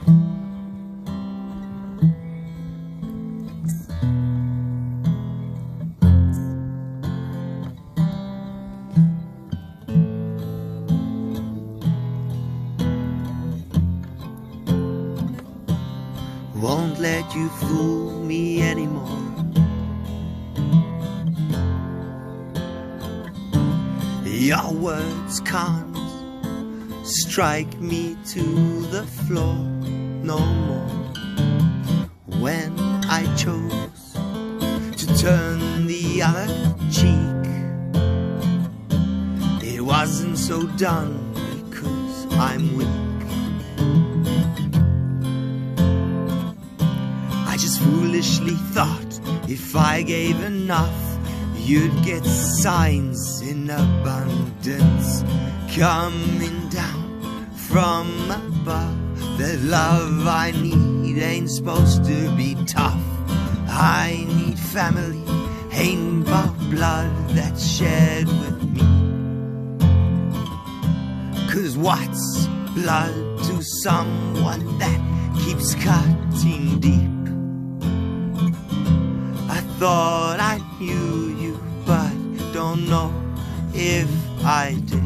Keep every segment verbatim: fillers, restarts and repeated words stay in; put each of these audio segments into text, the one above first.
Won't let you fool me anymore. Your words can't strike me to the floor no more. When I chose to turn the other cheek, it wasn't so done because I'm weak. I just foolishly thought if I gave enough, you'd get signs in abundance coming down from above. The love I need ain't supposed to be tough. I need family, ain't about blood that's shared with me. Cause what's blood to someone that keeps cutting deep? I thought I knew you, but don't know if I did.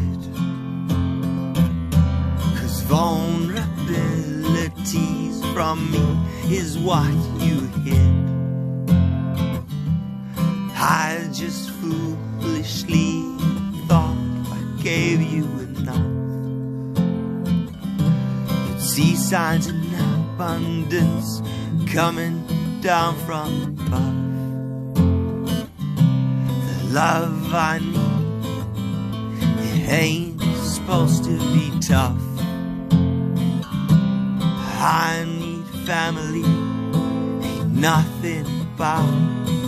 Cause vulnerabilities from me is what you hid. I just foolishly thought I gave you enough. You'd see signs in abundance coming down from above. Love I need, it ain't supposed to be tough. I need family, ain't nothing about